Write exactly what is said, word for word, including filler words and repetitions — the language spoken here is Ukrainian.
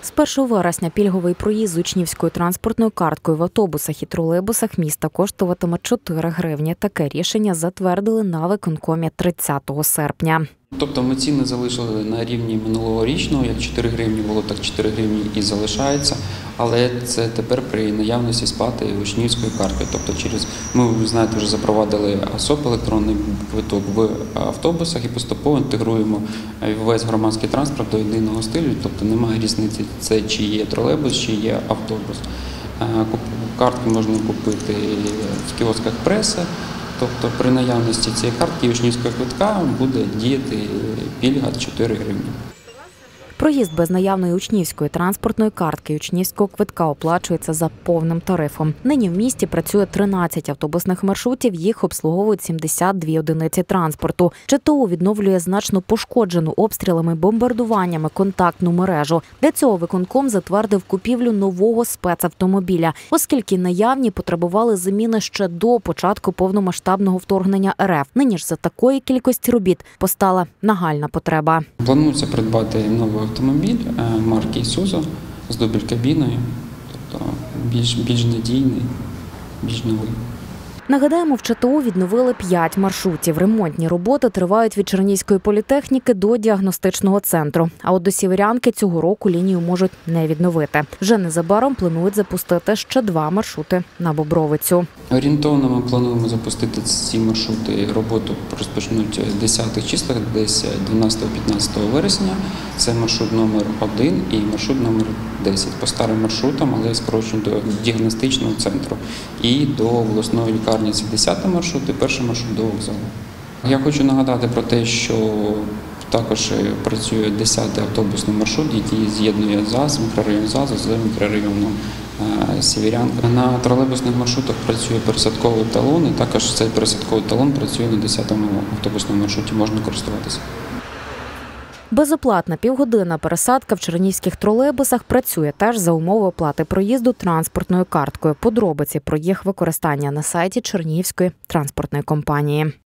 З першого вересня пільговий проїзд з учнівською транспортною карткою в автобусах і тролейбусах міста коштуватиме чотири гривні. Таке рішення затвердили на виконкомі тридцятого серпня. Тобто ми ціни залишили на рівні минулорічного, як чотири гривні було, так чотири гривні і залишається. Але це тепер при наявності сплати учнівською карткою. Тобто через, ми, ви знаєте, вже запровадили АСОП, електронний квиток в автобусах і поступово інтегруємо весь громадський транспорт до єдиного стилю. Тобто немає різниці, це чи є тролейбус, чи є автобус. Картки можна купити в кіосках преса. Тобто при наявності цієї картки учнівського квитка буде діяти пільга чотири гривні. Проїзд без наявної учнівської транспортної картки і учнівського квитка оплачується за повним тарифом. Нині в місті працює тринадцять автобусних маршрутів, їх обслуговують сімдесят дві одиниці транспорту. ЧТУ відновлює значно пошкоджену обстрілами, бомбардуваннями контактну мережу. Для цього виконком затвердив купівлю нового спецавтомобіля, оскільки наявні потребували заміни ще до початку повномасштабного вторгнення РФ. Нині ж за такої кількості робіт постала нагальна потреба. Планується придбати новий автомобіль марки Ісузу з дубль-кабіною, тобто більш, більш надійний, більш новий. Нагадаємо, в ЧТУ відновили п'ять маршрутів. Ремонтні роботи тривають від Чернігівської політехніки до діагностичного центру. А от до Сіверянки цього року лінію можуть не відновити. Вже незабаром планують запустити ще два маршрути на Бобровицю. Орієнтовно ми плануємо запустити ці маршрути. Роботу розпочнуть в десятих числах, десь дванадцятого-п'ятнадцятого вересня. Це маршрут номер один і маршрут номер десять. По старим маршрутам, але скорочено до діагностичного центру і до обласної лікарні. Це десятий маршрут і перший маршрут до вокзалу. Я хочу нагадати про те, що також працює десятий автобусний маршрут, який з'єднує ЗАЗ, мікрорайон ЗАЗ з мікрорайоном Сіверянка. На тролейбусних маршрутах працює пересадковий талон, і також цей пересадковий талон працює на десятому автобусному маршруті, можна користуватися. Безоплатна півгодинна пересадка в чернігівських тролейбусах працює теж за умови оплати проїзду транспортною карткою. Подробиці про їх використання на сайті Чернігівської транспортної компанії.